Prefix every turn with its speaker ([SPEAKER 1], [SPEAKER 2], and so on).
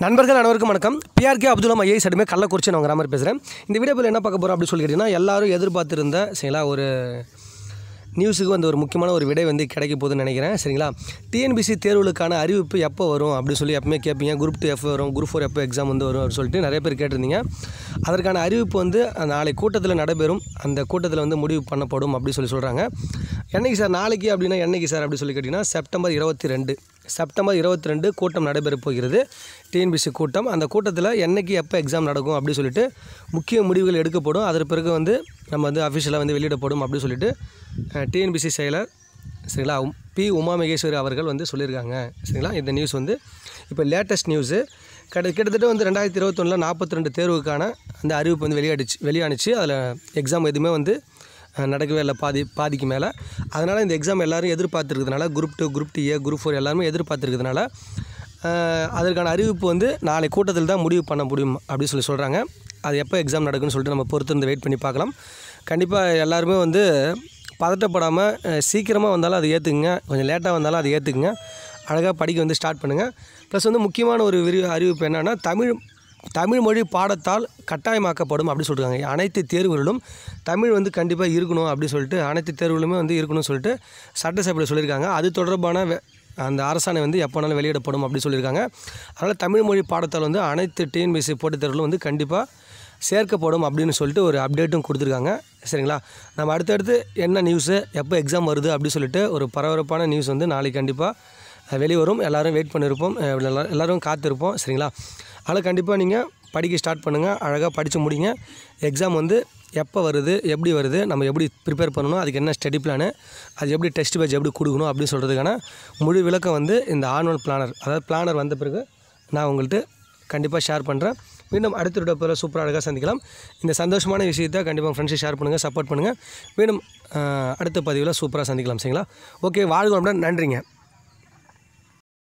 [SPEAKER 1] நண்பர்கள் அனைவருக்கும் வணக்கம். PRK ஐஏஎஸ் அகாடமி கள்ளக்குறிச்சி நான் கிராமர் பேசுகிறேன். இந்த வீடியோவில் என்ன பார்க்க போகிறோம் அப்படின்னு சொல்லி கேட்டிங்கன்னா, எல்லாரும் எதிர்பார்த்துருந்த சரிங்களா ஒரு நியூஸுக்கு வந்து ஒரு முக்கியமான ஒரு விடை வந்து கிடைக்க போகுதுன்னு நினைக்கிறேன். சரிங்களா, டிஎன்பிசி தேர்வுகளுக்கான அறிவிப்பு எப்போ வரும் அப்படின்னு சொல்லி எப்பவுமே கேட்பீங்க. குரூப் 2 எப்போ வரும், குரூப் 4 எப்போ எக்ஸாம் வந்து வரும் அப்படின்னு சொல்லிட்டு நிறைய பேர் கேட்டிருந்தீங்க. அதற்கான அறிவிப்பு வந்து நாளை கூட்டத்தில் நடைபெறும். அந்த கூட்டத்தில் வந்து முடிவு பண்ணப்படும் அப்படின்னு சொல்லி சொல்கிறாங்க. என்னைக்கு சார் நாளைக்கு அப்படின்னா என்னைக்கு சார் அப்படின்னு சொல்லி கேட்டிங்கன்னா, செப்டம்பர் 22 கூட்டம் நடைபெற போகிறது. டிஎன்பிசி கூட்டம். அந்த கூட்டத்தில் என்னைக்கு எப்போ எக்ஸாம் நடக்கும் அப்படின்னு சொல்லிட்டு முக்கிய முடிவுகள் எடுக்கப்படும். அதற்கு பிறகு வந்து நம்ம வந்து அஃபிஷியலாக வந்து வெளியிடப்படும் அப்படின்னு சொல்லிட்டு டிஎன்பிசி செயலர் சரிங்களா உமா மகேஸ்வரி அவர்கள் வந்து சொல்லியிருக்காங்க. சரிங்களா, இந்த நியூஸ் வந்து இப்போ லேட்டஸ்ட் நியூஸு. கிட்டத்தட்ட வந்து 2021 42 தேர்வுக்கான அந்த அறிவிப்பு வந்து வெளியானுச்சு. அதில் எக்ஸாம் எதுவுமே வந்து நடக்கவே இல்லை, பாதிக்கு மேலே. அதனால் இந்த எக்ஸாம் எல்லோரும் எதிர்பார்த்துருக்கிறதுனால குரூப் 2 குரூப் ஏ குரூப் 4 எல்லாருமே எதிர்பார்த்துருக்கிறதுனால அதற்கான அறிவிப்பு வந்து நாளை கூட்டத்தில் தான் முடிவு பண்ண முடியும் அப்படின்னு சொல்லி சொல்கிறாங்க. அது எப்போ எக்ஸாம் நடக்குன்னு சொல்லிட்டு நம்ம பொறுத்திருந்து வெயிட் பண்ணி பார்க்கலாம். கண்டிப்பாக எல்லாருமே வந்து பதட்டப்படாமல் சீக்கிரமாக வந்தாலும் அதை ஏற்றுக்குங்க, கொஞ்சம் லேட்டாக வந்தாலும் அதை ஏற்றுக்குங்க. அழகாக படிக்க வந்து ஸ்டார்ட் பண்ணுங்கள். ப்ளஸ் வந்து முக்கியமான ஒரு அறிவிப்பு என்னென்னா, தமிழ் மொழி பாடத்தால் கட்டாயமாக்கப்படும் அப்படி சொல்கிறாங்க. அனைத்து தேர்வுகளிலும் தமிழ் வந்து கண்டிப்பாக இருக்கணும் அப்படின்னு சொல்லிட்டு அனைத்து தேர்வுகளுமே வந்து இருக்கணும்னு சொல்லிட்டு சட்டசபையில் சொல்லியிருக்காங்க. அது தொடர்பான அந்த அரசாணை வந்து எப்போனாலும் வெளியிடப்படும் அப்படி சொல்லியிருக்காங்க. அதனால் தமிழ் மொழி பாடத்தால் வந்து அனைத்து டிஎன்பிசி போட்டித் தேர்வுகளும் வந்து கண்டிப்பாக சேர்க்கப்படும் அப்படின்னு சொல்லிட்டு ஒரு அப்டேட்டும் கொடுத்துருக்காங்க. சரிங்களா, நம்ம அடுத்தடுத்து என்ன நியூஸு எப்போ எக்ஸாம் வருது அப்படின்னு சொல்லிட்டு ஒரு பரபரப்பான நியூஸ் வந்து நாளைக்கு கண்டிப்பாக வெளிவரும். எல்லோரும் வெயிட் பண்ணியிருப்போம், எல்லோரும் காத்திருப்போம். சரிங்களா, அதில் கண்டிப்பாக நீங்கள் படிக்க ஸ்டார்ட் பண்ணுங்கள். அழகாக படித்து முடிங்க. எக்ஸாம் வந்து எப்போ வருது, எப்படி வருது, நம்ம எப்படி ப்ரிப்பேர் பண்ணணும், அதுக்கு என்ன ஸ்டடி பிளானு, அது எப்படி டெஸ்ட் பேட்ச் எப்படி கொடுக்கணும் அப்படின்னு சொல்கிறதுக்கான முழு விளக்கம் வந்து இந்த ஆனுவல் பிளானர், அதாவது பிளானர் வந்த பிறகு நான் உங்கள்கிட்ட கண்டிப்பாக ஷேர் பண்ணுறேன். மீண்டும் அடுத்த வீடியோ சூப்பராக அழகாக சந்திக்கலாம். இந்த சந்தோஷமான விஷயத்தை கண்டிப்பாக ஃப்ரெண்ட்ஸை ஷேர் பண்ணுங்கள், சப்போர்ட் பண்ணுங்கள். மீண்டும் அடுத்த பதிவில் சூப்பராக சந்திக்கலாம். சரிங்களா, ஓகே, வாழ்க வளமுடன். நன்றிங்க.